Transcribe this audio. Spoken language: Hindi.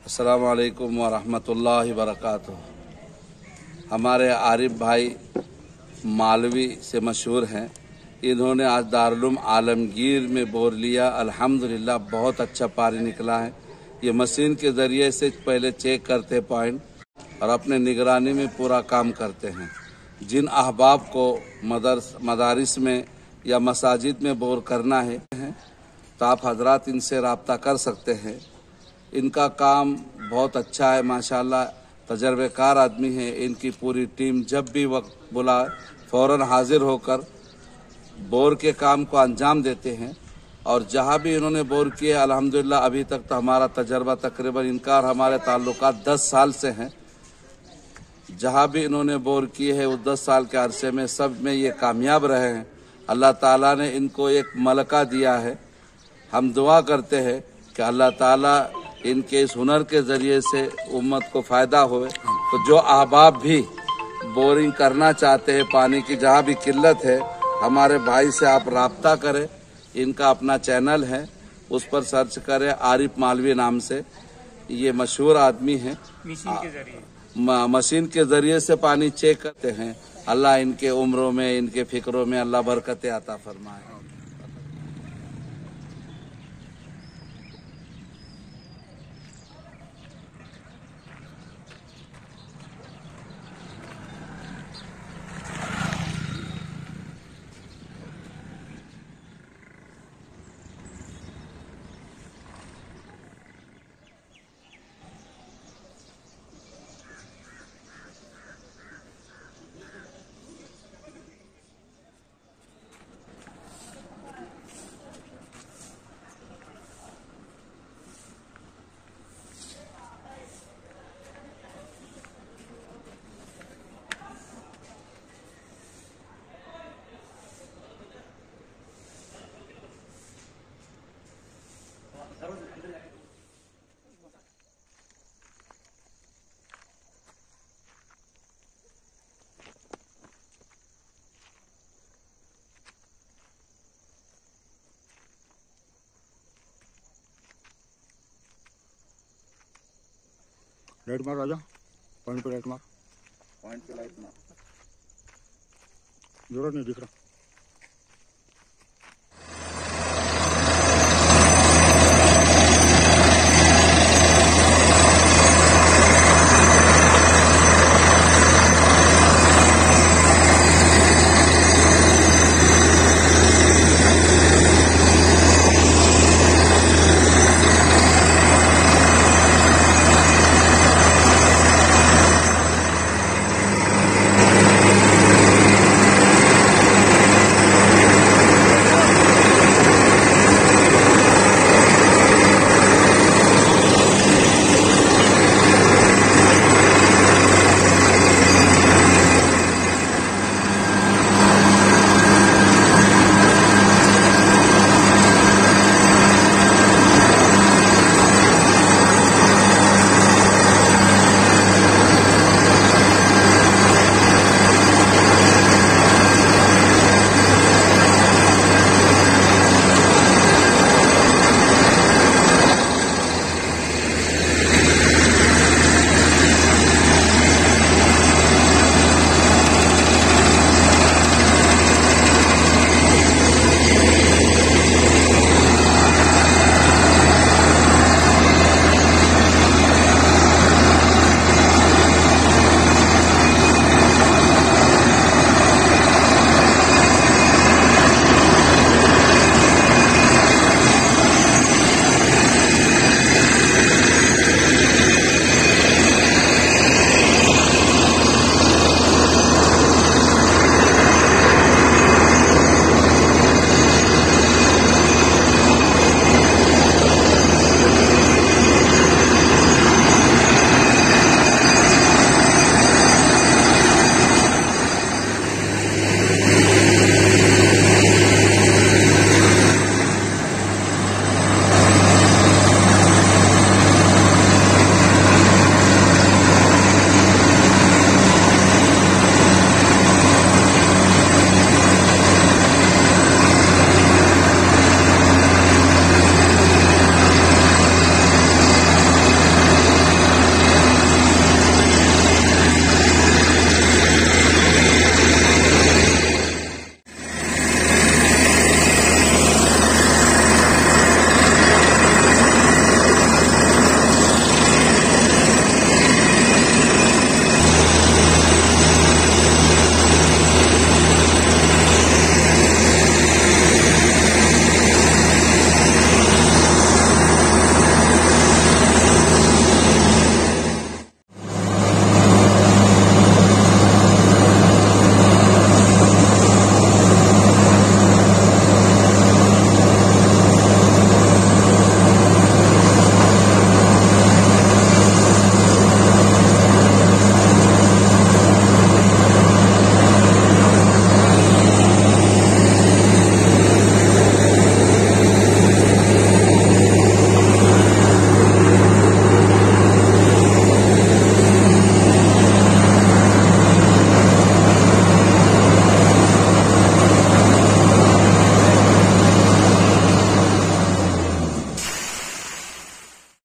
अस्सलामु अलैकुम व रहमतुल्लाहि व बरकातुहू। हमारे आरिफ भाई मालवी से मशहूर हैं। इन्होंने आज दारुल आलमगीर में बोर लिया। अल्हम्दुलिल्लाह बहुत अच्छा पानी निकला है। ये मशीन के ज़रिए से पहले चेक करते पॉइंट और अपने निगरानी में पूरा काम करते हैं। जिन अहबाब को मदारिस में या मसाजिद में बोर करना है तो आप हजरात इनसे रब्ता कर सकते हैं। इनका काम बहुत अच्छा है माशाल्लाह, तजर्बेकार आदमी है। इनकी पूरी टीम जब भी वक्त बुला फ़ौरन हाजिर होकर बोर के काम को अंजाम देते हैं। और जहाँ भी इन्होंने बोर किए अल्हम्दुलिल्लाह अभी तक तो हमारा तजर्बा तकरीबन इनका और हमारे ताल्लुकात 10 साल से हैं। जहाँ भी इन्होंने बोर किए हैं उस 10 साल के अरसे में सब में ये कामयाब रहे हैं। अल्लाह ताला ने इनको एक मलका दिया है। हम दुआ करते हैं कि अल्लाह ताला इनके इस हुनर के ज़रिए से उम्मत को फ़ायदा होए। तो जो अहबाब भी बोरिंग करना चाहते हैं, पानी की जहाँ भी किल्लत है, हमारे भाई से आप रब्ता करें। इनका अपना चैनल है, उस पर सर्च करें आरिफ मालवी नाम से। ये मशहूर आदमी हैं। मशीन के ज़रिए से पानी चेक करते हैं। अल्लाह इनके उम्रों में, इनके फ़िक्रों में अल्लाह बरकत अता फरमाए। लाइट मार राजा, पॉइंट पे लाइट मार। पॉइंट पे लाइट मार। जरूरत नहीं दिख रहा।